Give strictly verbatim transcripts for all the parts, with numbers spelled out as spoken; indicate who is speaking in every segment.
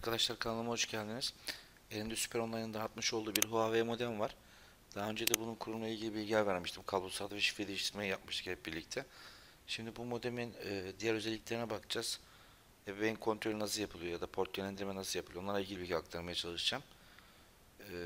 Speaker 1: Arkadaşlar kanalıma hoş geldiniz. Elimde Süper Online'ın dağıtmış olduğu bir Huawei modem var. Daha önce de bunun kurulumuyla ilgili bilgiler vermiştim. Kablosal ve şifre değiştirmeyi yapmıştık hep birlikte. Şimdi bu modemin e, diğer özelliklerine bakacağız. Ebeveyn kontrolü nasıl yapılıyor ya da port yönlendirme nasıl yapılıyor, onlara ilgili bilgi aktarmaya çalışacağım. E,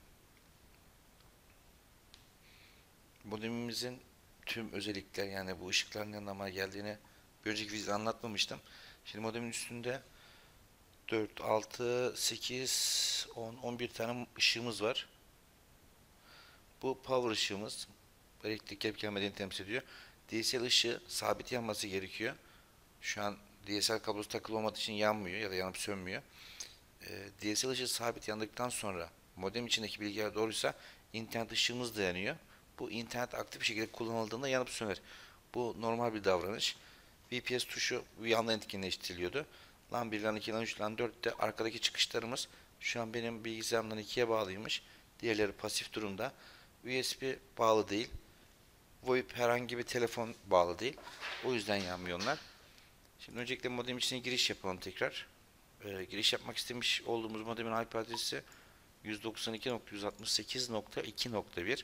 Speaker 1: Modemimizin tüm özellikler, yani bu ışıkların ne anlama geldiğini bir önceki videoda anlatmamıştım. Şimdi modemin üstünde dört, altı, sekiz, on, on bir tane ışığımız var. Bu power ışığımız. Elektrik gelip gelmediğini temsil ediyor. D S L ışığı sabit yanması gerekiyor. Şu an D S L kablosu takılı olmadığı için yanmıyor ya da yanıp sönmüyor. Ee, D S L ışığı sabit yandıktan sonra modem içindeki bilgiler doğruysa internet ışığımız da yanıyor. Bu internet aktif bir şekilde kullanıldığında yanıp söner. Bu normal bir davranış. V P S tuşu bu yandan etkinleştiriliyordu. LAN bir, LAN iki, LAN üç, LAN dörtte arkadaki çıkışlarımız şu an benim bilgisayarımdan ikiye bağlıymış. Diğerleri pasif durumda. U S B bağlı değil. VoIP herhangi bir telefon bağlı değil. O yüzden yanmıyor onlar. Şimdi öncelikle modem içine giriş yapalım tekrar. Ee, giriş yapmak istemiş olduğumuz modemin I P adresi yüz doksan iki nokta yüz altmış sekiz nokta iki nokta bir.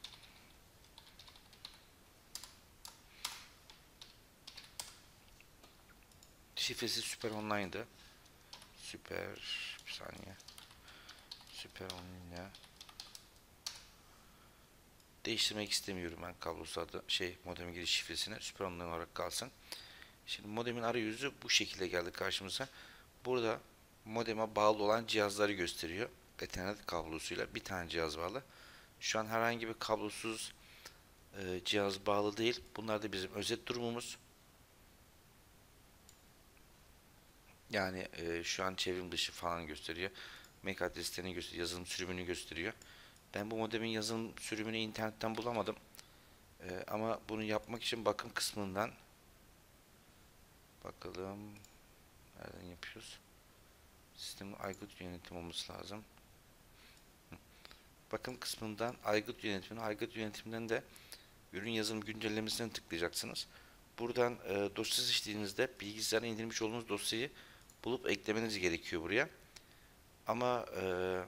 Speaker 1: Şifresi Süper Online'dı. Süper bir saniye. Süper Online. Değiştirmek istemiyorum ben kablosal adı, şey modemin giriş şifresini Süper Online olarak kalsın. Şimdi modemin arayüzü bu şekilde geldi karşımıza. Burada modeme bağlı olan cihazları gösteriyor. Ethernet kablosuyla bir tane cihaz bağlı. Şu an herhangi bir kablosuz e, cihaz bağlı değil. Bunlar da bizim özet durumumuz. Yani e, şu an çevrim dışı falan gösteriyor. M A C adreslerini gösteriyor. Yazılım sürümünü gösteriyor. Ben bu modemin yazılım sürümünü internetten bulamadım. E, ama bunu yapmak için bakım kısmından bakalım. Nereden yapıyoruz? Sistemin aygıt yönetim olması lazım. Bakım kısmından aygıt yönetimine, aygıt yönetiminden de ürün yazılım güncellemesine tıklayacaksınız. Buradan e, dosya seçtiğinizde bilgisayara indirmiş olduğunuz dosyayı bulup eklemeniz gerekiyor buraya. Ama e,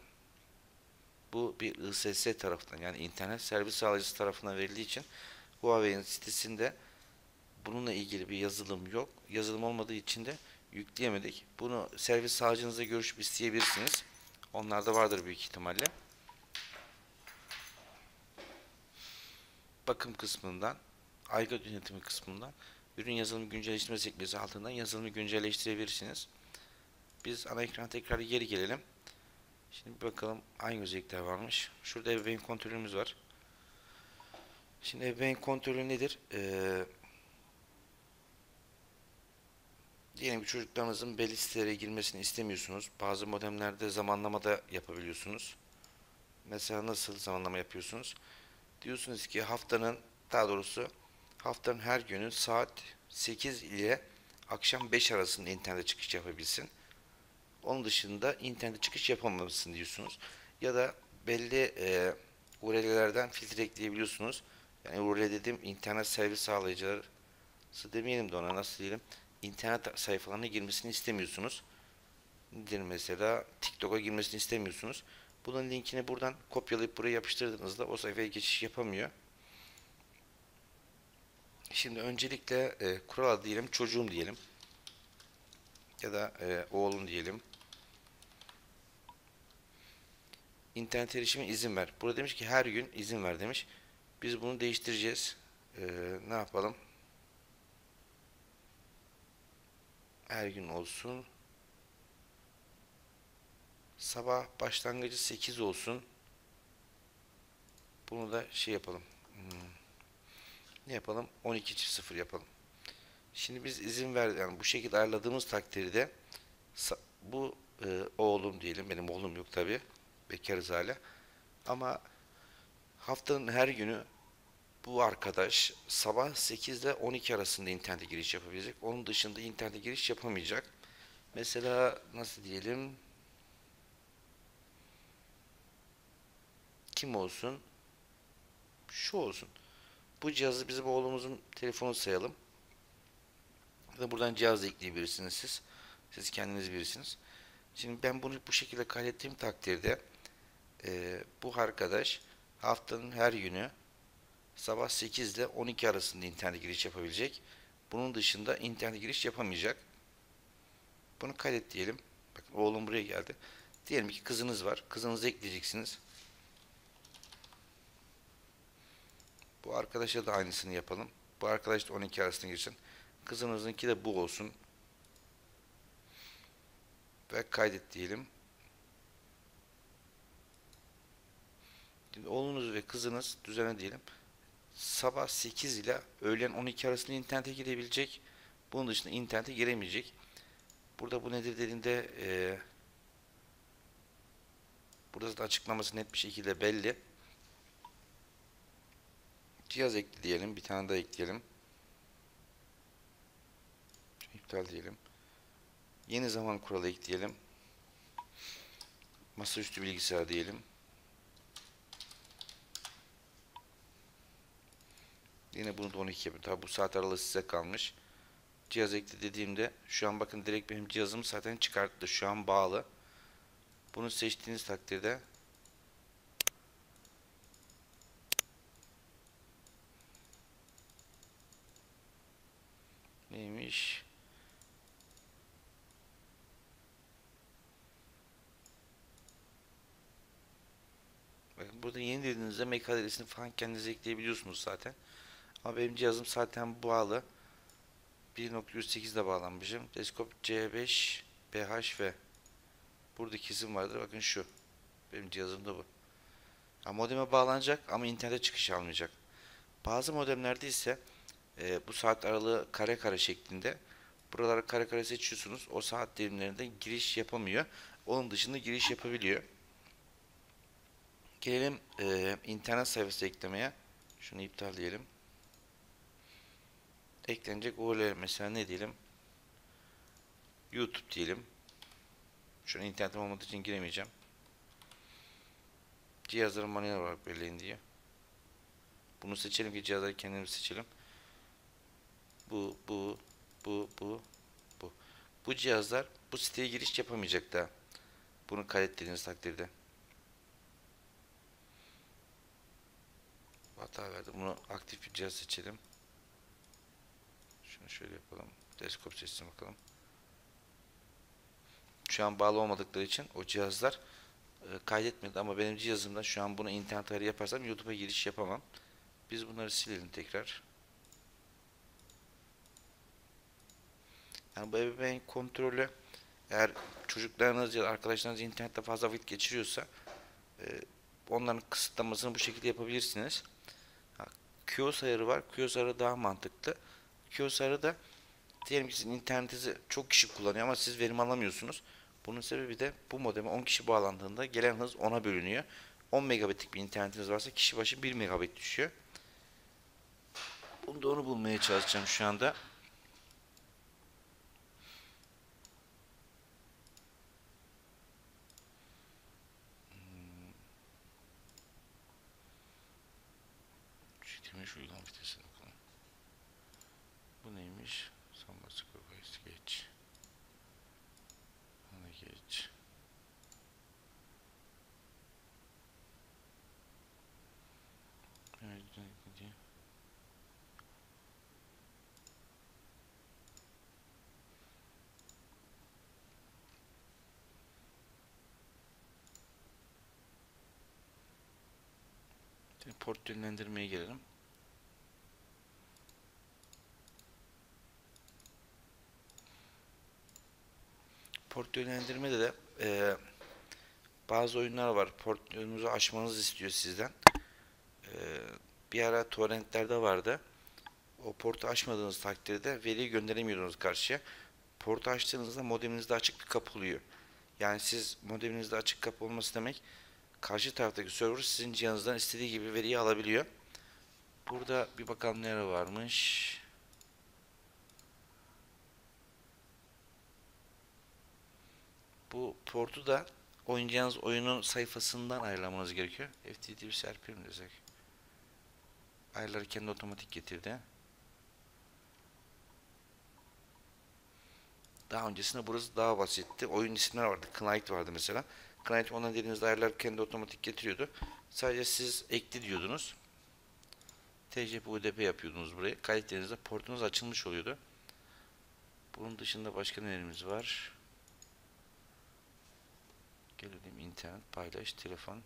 Speaker 1: bu bir I S S tarafından, yani internet servis sağlayıcısı tarafından verildiği için Huawei'nin sitesinde bununla ilgili bir yazılım yok. Yazılım olmadığı için de yükleyemedik. Bunu servis sağlayıcınızla görüşüp isteyebilirsiniz. Onlarda vardır büyük ihtimalle. Bakım kısmından, aygıt yönetimi kısmından ürün yazılımı güncelleştirme sekmesi altından yazılımı güncelleştirebilirsiniz. Biz ana ekrana tekrar geri gelelim. Şimdi bir bakalım hangi özellikler varmış. Şurada ebeveyn kontrolümüz var. Şimdi ebeveyn kontrolü nedir? Ee, diyelim ki çocuklarınızın belli sitelere girmesini istemiyorsunuz. Bazı modemlerde zamanlama da yapabiliyorsunuz. Mesela nasıl zamanlama yapıyorsunuz? Diyorsunuz ki haftanın, daha doğrusu haftanın her günü saat sekiz ile akşam beş arasında internete çıkış yapabilsin. Onun dışında internete çıkış yapamamasın diyorsunuz. Ya da belli e, U R L'lerden filtre ekleyebiliyorsunuz. Yani U R L dediğim internet servis sağlayıcıları demeyelim de ona, nasıl diyelim, internet sayfalarına girmesini istemiyorsunuz. Nedir mesela? TikTok'a girmesini istemiyorsunuz. Bunun linkini buradan kopyalayıp buraya yapıştırdığınızda o sayfaya geçiş yapamıyor. Şimdi öncelikle e, kural adı diyelim, çocuğum diyelim. Ya da e, oğlum diyelim. İnternet erişime izin ver. Burada demiş ki her gün izin ver demiş. Biz bunu değiştireceğiz. E, ne yapalım? Her gün olsun. Sabah başlangıcı sekiz olsun. Bunu da şey yapalım. Hmm. Ne yapalım? on iki sıfır yapalım. Şimdi biz izin ver, yani bu şekilde ayarladığımız takdirde bu e, oğlum diyelim. Benim oğlum yok tabi. Bekarız hala. Ama haftanın her günü bu arkadaş sabah sekiz ile on iki arasında internete giriş yapabilecek. Onun dışında internete giriş yapamayacak. Mesela nasıl diyelim? Kim olsun? Şu olsun. Bu cihazı bizim oğlumuzun telefonu sayalım. Ya da buradan cihaz da ekleyebilirsiniz siz. Siz kendiniz bilirsiniz. Şimdi ben bunu bu şekilde kaydettiğim takdirde e, bu arkadaş haftanın her günü sabah sekiz ile on iki arasında internet giriş yapabilecek. Bunun dışında internet giriş yapamayacak. Bunu kaydet diyelim. Bakın oğlum buraya geldi. Diyelim ki kızınız var. Kızınızı ekleyeceksiniz. Bu arkadaşa da aynısını yapalım. Bu arkadaş da on iki arasında girsin. Kızınızınki de bu olsun. Ve kaydet diyelim. Şimdi oğlunuz ve kızınız düzene diyelim. Sabah sekiz ile öğlen on iki arasında internete girebilecek. Bunun dışında internete giremeyecek. Burada bu nedir dediğinde e, burada da açıklaması net bir şekilde belli. Cihaz ekle diyelim. Bir tane daha ekleyelim. İptal diyelim. Yeni zaman kuralı ekleyelim. Masaüstü bilgisayar diyelim. Yine bunu da on iki yapıyor. Tabi bu saat aralığı size kalmış. Cihaz ekle dediğimde şu an bakın direkt benim cihazım zaten çıkarttı. Şu an bağlı. Bunu seçtiğiniz takdirde neymiş? Bakın burada yeni dediğinizde M A C adresini falan kendiniz ekleyebiliyorsunuz zaten. Ama benim cihazım zaten bağlı. bir nokta yüz sekizde bağlanmışım. Desktop C beş B H V. Buradaki isim vardır. Bakın şu. Benim cihazım da bu. Ha, modeme bağlanacak ama internete çıkış almayacak. Bazı modemlerde ise e, bu saat aralığı kare kare şeklinde. Buraları kare kare seçiyorsunuz. O saat dilimlerinde giriş yapamıyor. Onun dışında giriş yapabiliyor. Gelelim e, internet sayfası eklemeye. Şunu iptal diyelim. Eklenecek U R L mesela ne diyelim? YouTube diyelim. Şu an internetim olmadığı için giremeyeceğim. Cihazları manuel olarak belirleyin diye. Bunu seçelim ki cihazları kendimiz seçelim. Bu, bu, bu, bu, bu. Bu cihazlar bu siteye giriş yapamayacak da. Bunu kaydettiğiniz takdirde. Hata verdi. Bunu aktif bir cihaz seçelim. Şunu şöyle yapalım. Desktop seçsin bakalım. Şu an bağlı olmadıkları için o cihazlar e, kaydetmedi ama benim cihazımda şu an bunu internet ayarı yaparsam YouTube'a giriş yapamam. Biz bunları silelim tekrar. Yani bu ebeveyn kontrolü eğer çocuklarınız ya da arkadaşlarınız internette fazla vakit geçiriyorsa e, onların kısıtlamasını bu şekilde yapabilirsiniz. Ha, Q o S ayarı var. Q o S ayarı daha mantıklı. Q o S ayarı da diyelim ki sizin internetinizi çok kişi kullanıyor ama siz verim alamıyorsunuz. Bunun sebebi de bu modeme on kişi bağlandığında gelen hız ona bölünüyor. on megabitlik bir internetiniz varsa kişi başı bir megabit düşüyor. Bunu da onu bulmaya çalışacağım şu anda. Şu şu uygulama vitesine bakalım. Bu neymiş? Sambası koyuz geç. Ona geç. Evet, diye. Port yönlendirmeye gelelim. Port yönlendirmede de e, bazı oyunlar var. Port yönünüzü açmanızı istiyor sizden. E, bir ara torrentlerde vardı. O portu açmadığınız takdirde veriyi gönderemiyordunuz karşıya. Portu açtığınızda modeminizde açık bir kapı oluyor. Yani siz modeminizde açık kapı olması demek karşı taraftaki server sizin cihazınızdan istediği gibi veriyi alabiliyor. Burada bir bakalım nere varmış. Bu portu da oynayacağınız oyunun sayfasından ayarlamanız gerekiyor. F T P serpil mi desek? Ayarları kendi otomatik getirdi. Daha öncesinde burası daha basitti. Oyun isimleri vardı. Knight vardı mesela. Knight ona dediğinizde ayarlar kendi otomatik getiriyordu. Sadece siz ekli diyordunuz. T C P U D P yapıyordunuz buraya. Kayıtlarınızda portunuz açılmış oluyordu. Bunun dışında başka nelerimiz var? Gelelim internet, paylaş, telefon.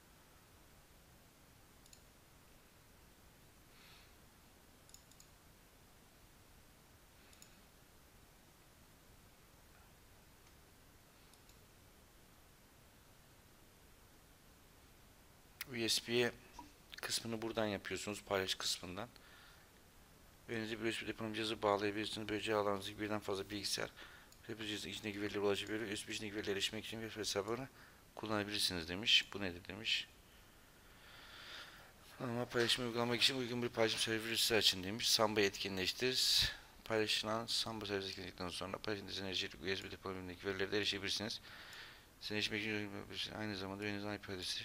Speaker 1: U S B kısmını buradan yapıyorsunuz, paylaş kısmından. Önünüze bir U S B depolama cihazı bağlayabilirsiniz. Böylece alanınızdaki birden fazla bilgisayar ve cihazın içindeki verilere ulaşabilir. U S B içindeki verilere erişmek için web hesabını kullanabilirsiniz demiş. Bu nedir demiş. Ama paylaşımı uygulamak için uygun bir paylaşım servisi açın demiş. Samba'yı etkinleştir. Paylaşılan Samba servisi etkinleştirdikten sonra paylaşım enerjik U S B depolamadaki verilere de erişebilirsiniz. Siz erişmek için aynı zamanda önünüzden I P adresi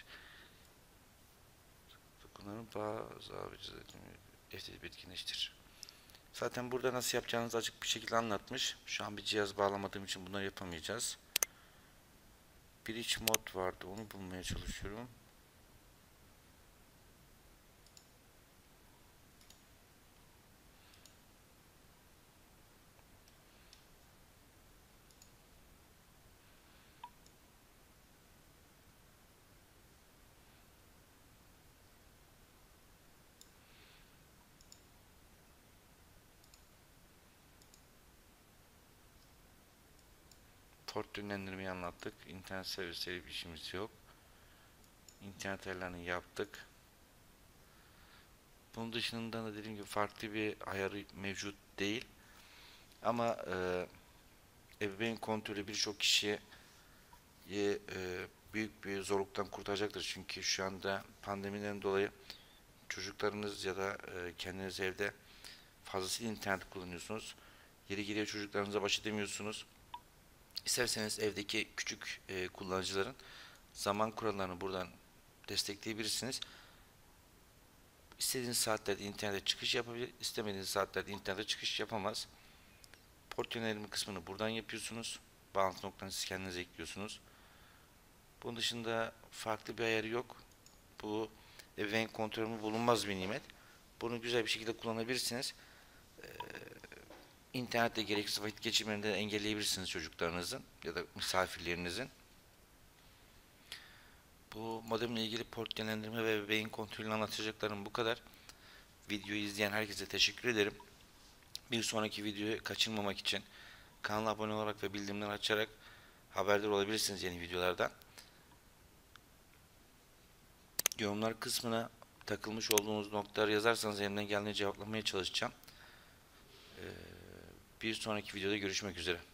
Speaker 1: bunların bazı avcıları etkinleştir. Zaten burada nasıl yapacağınızı açık bir şekilde anlatmış. Şu an bir cihaz bağlamadığım için bunları yapamayacağız. Bir iç mod vardı. Onu bulmaya çalışıyorum. Port yönlendirmeyi anlattık. İnternet servisleri bir işimiz yok. İnternet ayarlarını yaptık. Bunun dışında da dediğim gibi farklı bir ayarı mevcut değil. Ama e, ebeveyn kontrolü birçok kişiye e, büyük bir zorluktan kurtaracaktır. Çünkü şu anda pandemiden dolayı çocuklarınız ya da e, kendiniz evde fazlasıyla internet kullanıyorsunuz. Yeri geliyor çocuklarınıza baş edemiyorsunuz. İsterseniz evdeki küçük e, kullanıcıların zaman kurallarını buradan destekleyebilirsiniz. İstediğiniz saatlerde internete çıkış yapabilir, istemediğiniz saatlerde internete çıkış yapamaz. Port yönelimi kısmını buradan yapıyorsunuz. Bağlantı noktanızı siz kendiniz ekliyorsunuz. Bunun dışında farklı bir ayarı yok. Bu ebeveyn kontrolü bulunmaz bir nimet. Bunu güzel bir şekilde kullanabilirsiniz. Ee, internette gereksiz vakit geçirmeni de engelleyebilirsiniz çocuklarınızın ya da misafirlerinizin. Bu modemle ilgili port yönlendirme ve ebeveyn kontrolünü anlatacaklarım bu kadar. Videoyu izleyen herkese teşekkür ederim. Bir sonraki videoyu kaçırmamak için kanala abone olarak ve bildirimleri açarak haberdar olabilirsiniz yeni videolardan. Yorumlar kısmına takılmış olduğunuz noktaları yazarsanız elimden geldiğince cevaplamaya çalışacağım. Ee, bir sonraki videoda görüşmek üzere.